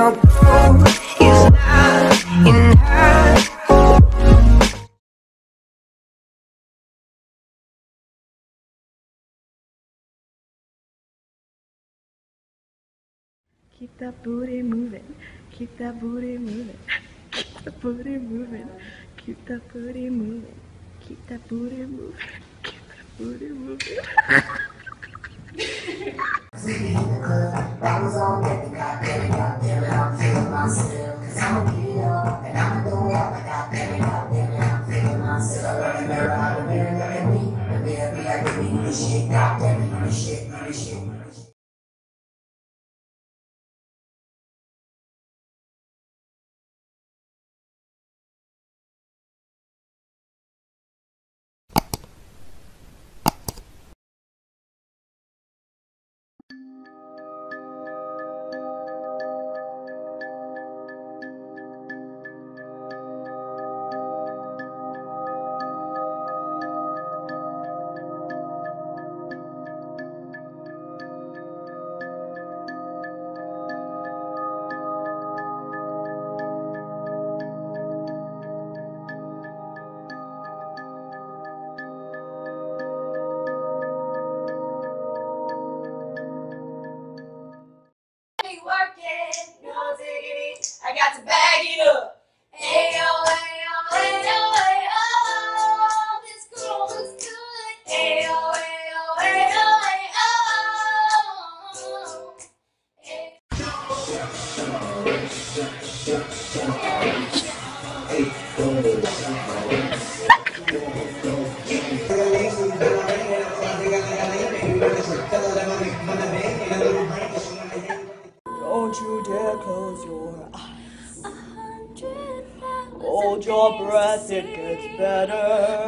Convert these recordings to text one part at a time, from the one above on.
I'll go is not in her. Keep that booty moving, keep that booty moving, keep that booty moving, keep that booty moving, keep that booty moving, keep that booty moving. Working, no diggity, I got to bag it up. Ayo, ayo, ayo, ayo, this girl looks good. Ayo, ayo, ayo, Don't you dare close your eyes. Hold your breath, it gets better.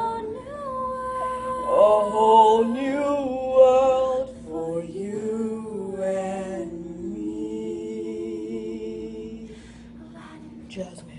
A whole new world for you and me. Jasmine.